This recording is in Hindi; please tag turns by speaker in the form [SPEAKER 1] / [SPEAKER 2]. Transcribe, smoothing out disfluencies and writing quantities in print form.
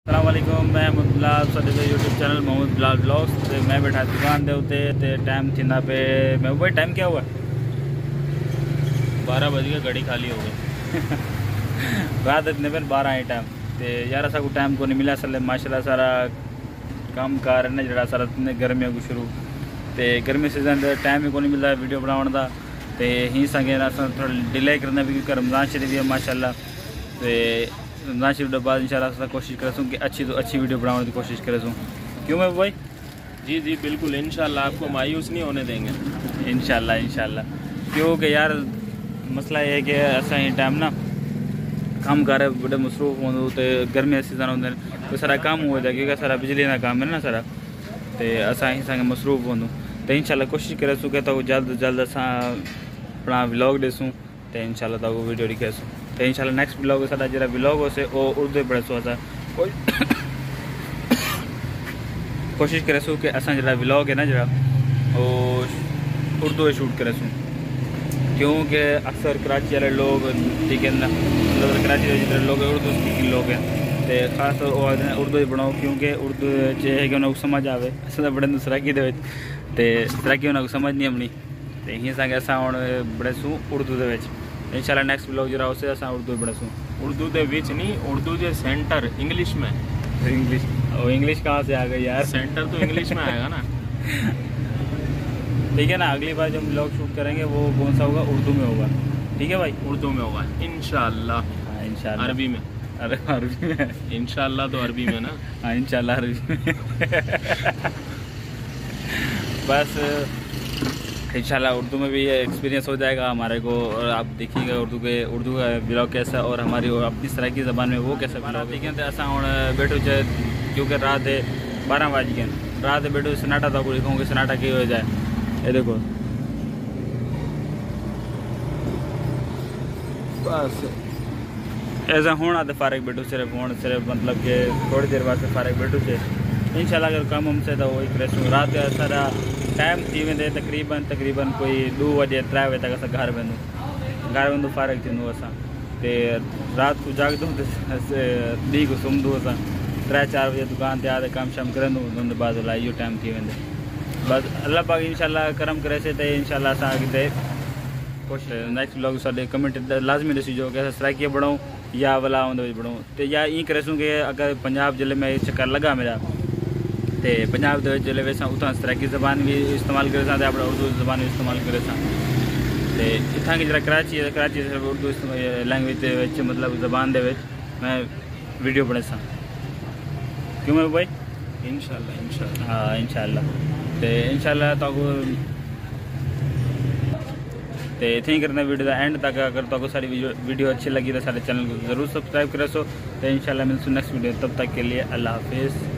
[SPEAKER 1] अस्सलाम वालेकुम, मैं मोहम्मद बिलाल साडे YouTube channel Mohammad Bilal vlogs ते मैं बैठा दुकान दे उत्ते ते टाइम थींदा पे मैं भाई टाइम क्या हुआ
[SPEAKER 2] 12 बज गए, घड़ी खाली हो गई।
[SPEAKER 1] रात इतने पे 12 आई टाइम ते यार असा को टाइम को नहीं मिला असल माशाल्लाह सारा काम कार है ना जरा सारा गर्मियों को शुरू ते गर्मी सीजन दे टाइम ही को नहीं मिलता वीडियो बनाने का ते ही संगे थोड़ा डिले करना भी क्योंकि रमज़ान शरीफ है माशाल्लाह ते रमज़ान शरीफ के बाद इंशाल्लाह कोशिश करूँ कि अच्छी तो अच्छी वीडियो बनाने की कोशिश करूँ। क्यों मैं भाई?
[SPEAKER 2] जी जी बिल्कुल, इंशाल्लाह आपको मायूस नहीं होने देंगे।
[SPEAKER 1] इंशाल्लाह क्योंकि यार मसला ये है कि असा ही टाइम ना काम कर बड़े मसरूफ हो तो गर्मी सीजन होंगे तो सारा काम हो जाए क्योंकि सारा बिजली का काम है ना सारा तो असा ही संग मसरूफ हों तो इंशाल्लाह कोशिश करे कि तो जल्द जल्द असा अपना व्लॉग ॾिसूं तो इंशाल्लाह तो वीडियो दिखेसूँ तो इंशाल्लाह नेक्स्ट व्लॉग सारा जरा व्लॉग हो से वो उर्दू पढ़े सो असा कोशिश करें कि असा जरा व्लॉग है ना जरा वो उर्दू शूट करें क्योंकि अक्सर कराची वाले लोग ठीक है ना मतलब कराची के जितने लोग उर्दू स्पीकिंग लोग हैं तो खास तौर उर्दू ही बनाओ क्योंकि उर्दू है कि उन्होंने समझ आए अस बड़े सराकी दे सराकी उन्होंने समझ नहीं अपनी तो यहीं संग अस हम बड़े सूँ उर्दू के इंशाल्लाह नेक्स्ट व्लॉग जरा उसे अस उर्दू बड़े सूँ
[SPEAKER 2] उर्दू के विच नहीं, उर्दू के सेंटर इंग्लिश में।
[SPEAKER 1] इंग्लिश कहाँ से आ गई यार?
[SPEAKER 2] सेंटर तो इंग्लिश में आएगा ना।
[SPEAKER 1] ठीक है ना, अगली बार जब व्लॉग शूट करेंगे वो कौन सा होगा? उर्दू में होगा। ठीक है भाई,
[SPEAKER 2] उर्दू में होगा इंशाल्लाह।
[SPEAKER 1] हाँ इंशाल्लाह।
[SPEAKER 2] अरबी में?
[SPEAKER 1] अरे अरबी में
[SPEAKER 2] इंशाल्लाह तो अरबी में ना।
[SPEAKER 1] हाँ इंशाल्लाह अरबी में बस इंशाल्लाह उर्दू में भी ये एक्सपीरियंस हो जाएगा हमारे को और आप देखिएगा उर्दू का ब्लॉग कैसा और हमारी और अपनी तरह की ज़बान में वो कैसा ब्लॉग। ठीक है तो असा हूँ बैठो क्योंकि रात 12 बज गए रात बैठो सन्नाटा तो लिखूँ कि सन्नाटा की हो जाए। ये देखो बस ऐसा होना तो फारग बैठो सिर्फ मतलब कि थोड़ी देर बाद फारग बैठो से इंशाल्लाह अगर कम हमसे तो वही करे रात सारा टाइम थी वेंदे तकरीबन कोई 2 बजे 3 बजे तक अस घर वेंदो फारग थींदो असां ते रात को जागदो डी को सुम्हदो असां 3-4 बजे दुकान ते आते काम शाम करंदो उन बाद इहो टाइम थी वेंदे बस अल्लाह पाक इंशाल्लाह करम करे से तो इंशाल्लाह असां अॻिते कुछ नेक्स्ट ब्लॉग साढ़े कमेंट लाजमी ॾिसिजो कि असां सराइकीअ बढ़ूं या वला होंदे बढ़ूं तो या ईअं करेसूं कि अगर पंजाब जिले में चक्कर लगा मेरा तो पंजाब जिले में उतना सराइकी ज़बान भी इस्तेमाल करे तो अपना उर्दू ज़बान भी इस्तेमाल करे तो इतना की जरा कराची उर्दू लैंग्वेज मतलब ज़बान दे मैं वीडियो बने सा क्यों मैं भाई?
[SPEAKER 2] इंशाल्लाह
[SPEAKER 1] हाँ इंशाल्लाह तो इतने ही करना वीडियो का एंड तक अगर तो सारी वीडियो अच्छी लगी तो सारे चैनल को जरूर सब्सक्राइब करे सो तो इंशाल्लाह मिलते नेक्स्ट वीडियो तब तक के लिए अल्लाह हाफिज़।